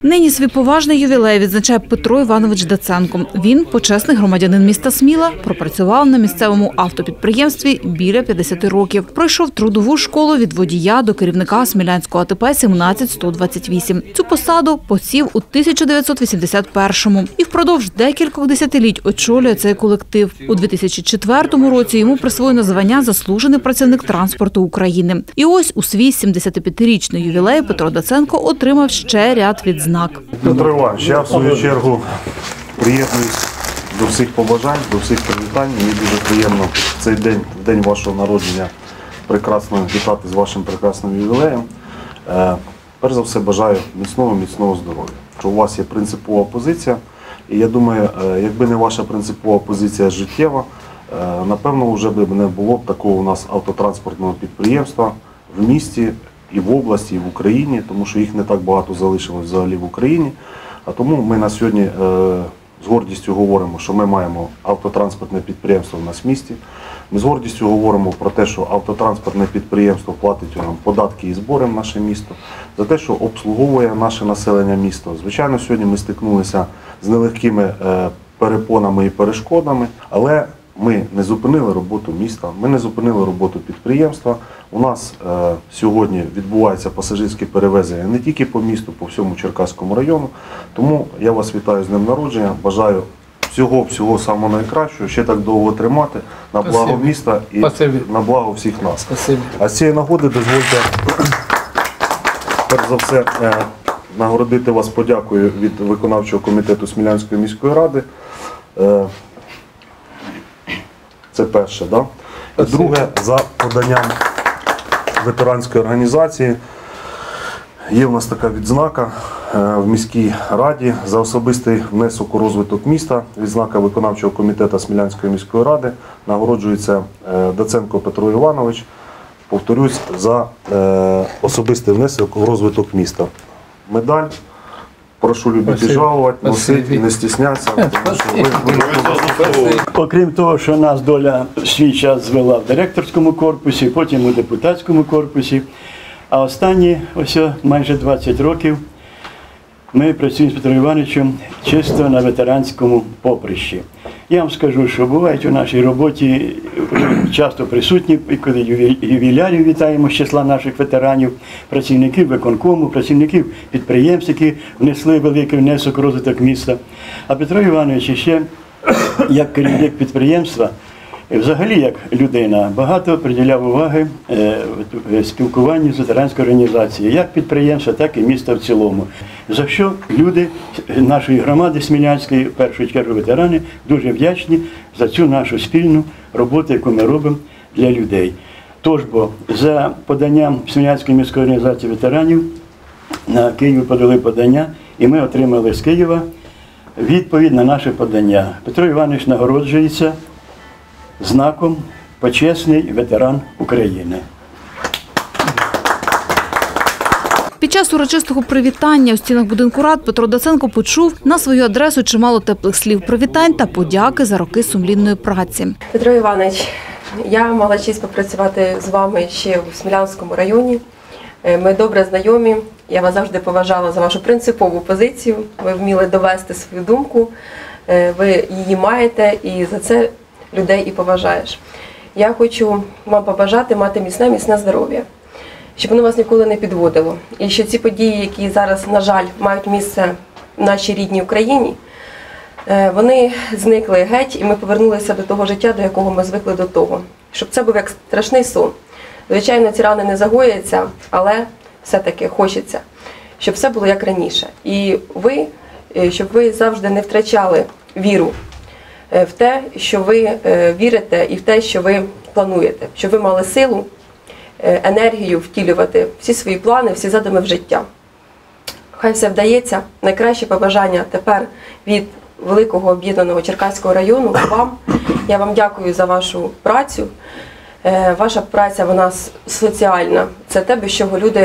Нині свій поважний ювілей відзначає Петро Іванович Даценко. Він – почесний громадянин міста Сміла, пропрацював на місцевому автопідприємстві біля 50 років. Пройшов трудову школу від водія до керівника Смілянського АТП 17128. Цю посаду посів у 1981-му і впродовж декількох десятиліть очолює цей колектив. У 2004 році йому присвоєно звання «Заслужений працівник транспорту України». І ось у свій 75-річний ювілей Петро Даценко отримав ще ряд відзнак. Петро Іванович, я в свою чергу приєднуюсь до всіх побажань, до всіх привітань. Мені дуже приємно в цей день, в день вашого народження, прекрасно вітати з вашим прекрасним ювілеєм. Перш за все бажаю міцного здоров'я, що у вас є принципова позиція. І я думаю, якби не ваша принципова позиція життєва, напевно, вже б не було б такого у нас автотранспортного підприємства в місті, і в області, і в Україні, тому що їх не так багато залишилось взагалі в Україні. А тому ми на сьогодні з гордістю говоримо, що ми маємо автотранспортне підприємство в нас в місті. Ми з гордістю говоримо про те, що автотранспортне підприємство платить нам податки і збори в наше місто, за те, що обслуговує наше населення міста. Звичайно, сьогодні ми стикнулися з нелегкими перепонами і перешкодами, але ми не зупинили роботу міста, ми не зупинили роботу підприємства. У нас сьогодні відбувається пасажирське перевезення не тільки по місту, по всьому Черкаському району. Тому я вас вітаю з днем народження, бажаю всього самого найкращого, ще так довго тримати, на благо міста і на благо всіх нас. А з цієї нагоди дозвольте, перш за все, нагородити вас подякою від виконавчого комітету Смілянської міської ради. Це перше, да? І друге, за поданням ветеранської організації є в нас така відзнака в міській раді за особистий внесок у розвиток міста. Відзнака виконавчого комітету Смілянської міської ради нагороджується Даценко Петро Іванович, повторюсь, за особистий внесок у розвиток міста. Медаль. Прошу любити жалувати, носити, не стіснятися. Окрім того, що нас доля свій час звела в директорському корпусі, потім у депутатському корпусі, а останні ось майже 20 років ми працюємо з Петром Івановичем чисто на ветеранському поприщі. Я вам скажу, що бувають у нашій роботі часто присутні, коли ювілярів вітаємо з числа наших ветеранів, працівників виконкому, працівників підприємств, які внесли великий внесок у розвиток міста. А Петро Іванович ще, як керівник підприємства, взагалі як людина, багато приділяв уваги спілкуванню з ветеранською організацією, як підприємства, так і міста в цілому. За що люди нашої громади Смілянської, в першу чергу ветерани, дуже вдячні за цю нашу спільну роботу, яку ми робимо для людей. Тож, бо за поданням Смілянської міської організації ветеранів на Київ подали подання, і ми отримали з Києва відповідь на наше подання. Петро Іванович нагороджується знаком «Почесний ветеран України». Під час урочистого привітання у стінах будинку рад Петро Даценко почув на свою адресу чимало теплих слів привітань та подяки за роки сумлінної праці. Петро Іванович, я мала честь попрацювати з вами ще у Смілянському районі. Ми добре знайомі, я вас завжди поважала за вашу принципову позицію, ви вміли довести свою думку, ви її маєте і за це людей і поважаєш. Я хочу вам побажати мати міцне здоров'я, щоб воно вас ніколи не підводило. І що ці події, які зараз, на жаль, мають місце в нашій рідній Україні, вони зникли геть, і ми повернулися до того життя, до якого ми звикли до того. Щоб це був як страшний сон. Звичайно, ці рани не загояться, але все-таки хочеться, щоб все було як раніше. І ви, щоб ви завжди не втрачали віру в те, що ви вірите, і в те, що ви плануєте, щоб ви мали силу, енергію втілювати всі свої плани, всі задуми в життя. Хай все вдається. Найкраще побажання тепер від великого об'єднаного Черкаського району вам. Я вам дякую за вашу працю. Ваша праця, вона соціальна. Це те, без чого люди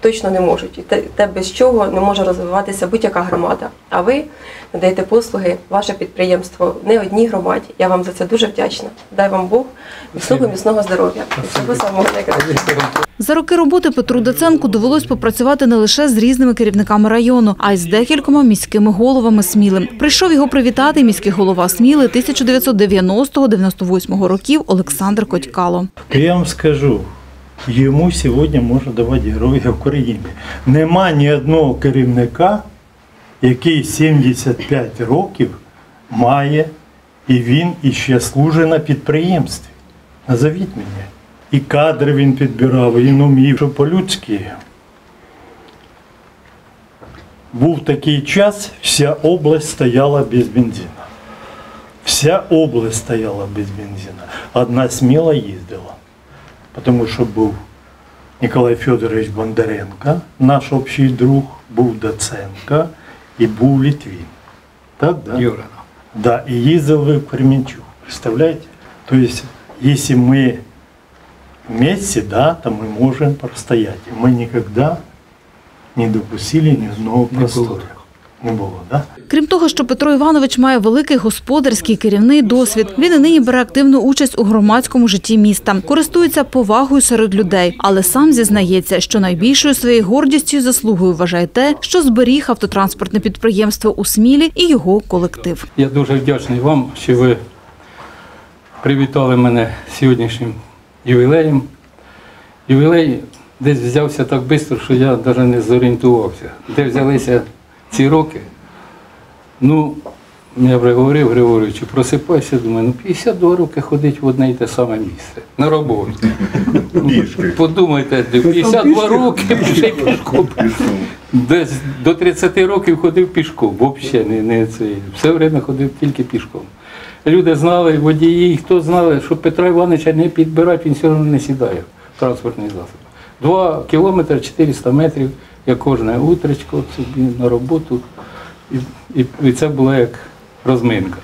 точно не можуть. І те, без чого не може розвиватися будь-яка громада. А ви надаєте послуги, ваше підприємство не одній громаді. Я вам за це дуже вдячна. Дай вам Бог міцного здоров'я. І всього самого найкращого. За роки роботи Петру Даценку довелось попрацювати не лише з різними керівниками району, а й з декількома міськими головами Сміли. Прийшов його привітати міський голова Сміли 1990-98 років Олександр Котькало. Я вам скажу, йому сьогодні можна давати Героя України. Нема ні одного керівника, який 75 років має, і він іще служить на підприємстві. Назовіть мені. І кадри він підбирав, і він умів, що по-людськи. Був такий час, вся область стояла без бензину. Вся область стояла без бензину. Одна Сміла їздила. Тому що був Ніколай Федорович Бондаренко, наш общий друг, був Даценко і був Літвін. Так, да? Юра. Да, и ездил в Кременчуг. Представляете? То есть, если мы вместе, да, то мы можем простоять. И мы никогда не допустили ни одного простора. Не було, да? Крім того, що Петро Іванович має великий господарський керівний досвід, він і нині бере активну участь у громадському житті міста, користується повагою серед людей, але сам зізнається, що найбільшою своєю гордістю і заслугою вважає те, що зберіг автотранспортне підприємство у Смілі і його колектив. Я дуже вдячний вам, що ви привітали мене сьогоднішнім ювілеєм. Ювілей десь взявся так швидко, що я навіть не зорієнтувався. Де взялися ці роки? Ну, я вже говорив Григоровичу, просипайся, думаю, 52 роки ходить в одне і те саме місце, на роботу. Подумайте, 52 роки ще й пішком. Десь до 30 років ходив пішком, взагалі не цей. Все время ходив тільки пішком. Люди знали, водії, хто знали, що Петра Івановича не підбирають, він все одно не сідає в транспортний засіб. 2 кілометри 400 метрів, я кожне утречко собі на роботу. І це була як розминка.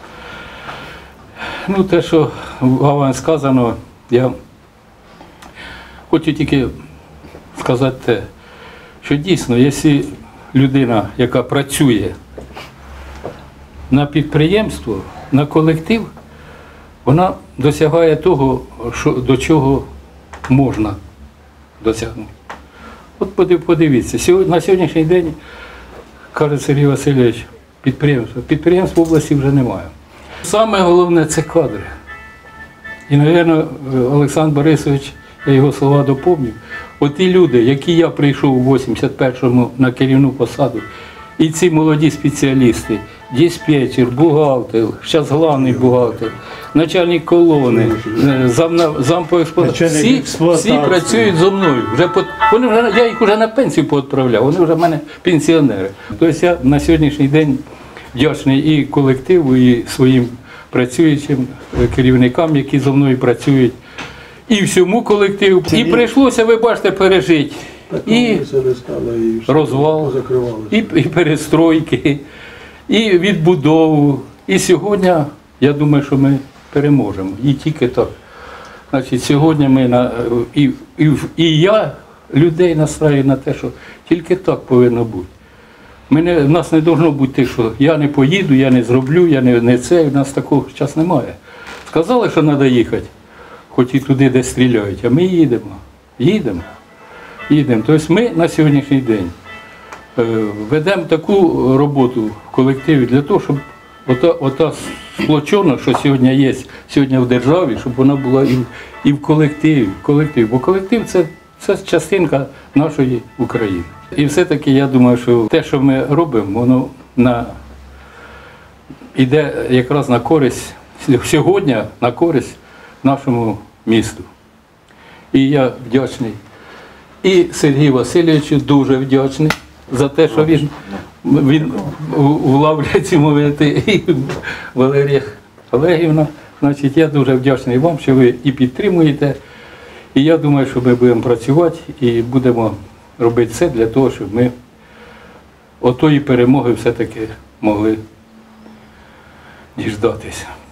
Ну, те, що вам сказано, я хочу тільки сказати те, що дійсно, якщо людина, яка працює на підприємство, на колектив, вона досягає того, до чого можна досягнути. От подивіться, на сьогоднішній день, каже Сергій Васильович, підприємств в області вже немає. Саме головне – це кадри. І, мабуть, Олександр Борисович, я його слова доповню, от ті люди, які я прийшов у 81-му на керівну посаду, і ці молоді спеціалісти, диспетчер, бухгалтер, зараз головний бухгалтер, начальник колони, зам по експлуатації, всі працюють зо мною. Я їх вже на пенсію поотправляв, вони вже в мене пенсіонери. Тобто я на сьогоднішній день вдячний і колективу, і своїм працюючим керівникам, які зо мною працюють, і всьому колективу. І прийшлося, ви бачите, пережити і розвал, і перестройки, і відбудову. І сьогодні, я думаю, що ми переможемо. І тільки так. Значить, сьогодні ми, і я людей настраю на те, що тільки так повинно бути. У нас не повинно бути, що я не поїду, я не зроблю, я не це, у нас такого зараз немає. Сказали, що треба їхати, хоч і туди, де стріляють, а ми їдемо. Тобто ми на сьогоднішній день ведемо таку роботу в колективі для того, щоб ота сплочена, що сьогодні є сьогодні в державі, щоб вона була і в колективі. Бо колектив – це частинка нашої України. І все-таки я думаю, що те, що ми робимо, воно йде якраз на користь, сьогодні на користь нашому місту. І я вдячний. І Сергію Васильовичу дуже вдячний за те, що він влавляє ці моменти. І Валерія Олегівна, значить, я дуже вдячний вам, що ви і підтримуєте. І я думаю, що ми будемо працювати і будемо робити все для того, щоб ми отої перемоги все-таки могли діждатися.